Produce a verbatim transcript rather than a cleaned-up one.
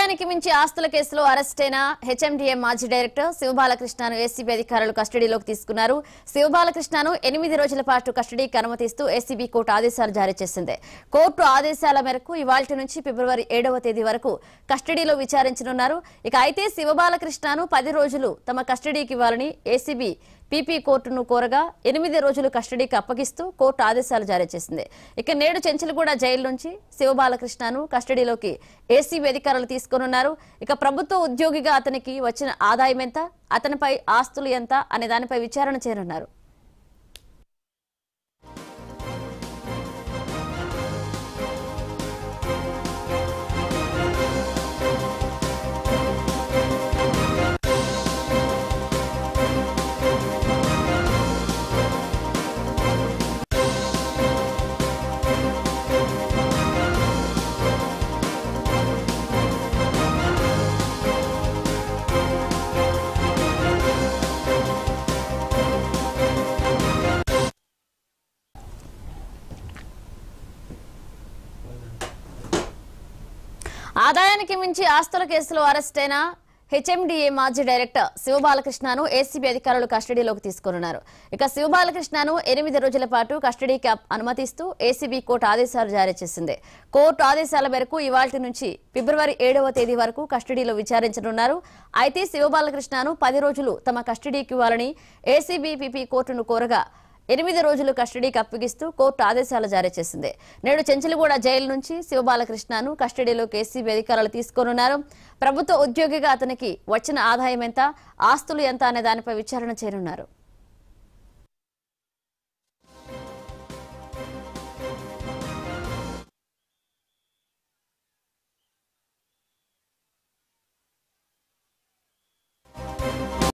ఆదాయానికి మించి ఆస్తుల కేసులో అరెస్ట్ అయిన హెచ్ఎండిఏ మాజీ డైరెక్టర్ శివబాలకృష్ణను ఏసీబీ అధికారులు కస్టడీలోకి తీసుకున్నారు. శివబాలకృష్ణను ఎనిమిది రోజుల పాటు కస్టడీకి అనుమతిస్తూ ఏసీబీ కోర్టు ఆదేశాలు జారీ చేసింది. కోర్టు ఆదేశాల మేరకు ఇవాల్టి నుంచి ఫిబ్రవరి ఏడవ తేదీ వరకు కస్టడీలో విచారించనున్నారు. ఇక అయితే శివబాలకృష్ణను పది రోజులు తమ కస్టడీకి ఇవ్వాలని ఏసీబీ పీపీ కోర్టును కోరగా ఎనిమిది రోజులు కస్టడీకి అప్పగిస్తూ కోర్టు ఆదేశాలు జారీ చేసింది. ఇక నేడు చెంచల్గూడ జైలు నుంచి శివబాలకృష్ణను కస్టడీలోకి ఏసీబీ అధికారులు తీసుకోనున్నారు. ఇక ప్రభుత్వ ఉద్యోగిగా అతనికి వచ్చిన ఆదాయం ఎంత, అతనిపై ఆస్తులు ఎంత అనే దానిపై విచారణ చేయనున్నారు. ఆదాయానికి మించి ఆస్తుల కేసులో అరెస్ట్ అయిన హెచ్ఎండిఏ మాజీ డైరెక్టర్ శివబాలకృష్ణను ఏసీబీ అధికారులు కస్టడీలోకి తీసుకున్నారు. ఇక శివబాలకృష్ణను ఎనిమిది రోజుల పాటు కస్టడీకి అనుమతిస్తూ ఏసీబీ కోర్టు ఆదేశాలు జారీ చేసింది. కోర్టు ఆదేశాల మేరకు ఇవాల్టి నుంచి ఫిబ్రవరి ఏడవ తేదీ వరకు కస్టడీలో విచారించనున్నారు. అయితే శివబాలకృష్ణను పది రోజులు తమ కస్టడీకి ఇవ్వాలని ఏసీబీ పీపీ కోర్టును కోరగా ఎనిమిది రోజులు కస్టడీకి అప్పగిస్తూ కోర్టు ఆదేశాలు జారీ చేసింది. నేడు చెంచల్గూడ జైలు నుంచి శివబాలకృష్ణను కస్టడీలోకి ఏసీబీ అధికారులు తీసుకోనున్నారు. ప్రభుత్వ ఉద్యోగిగా అతనికి వచ్చిన ఆదాయం ఎంత, ఆస్తులు ఎంత అనే దానిపై విచారణ చేయనున్నారు.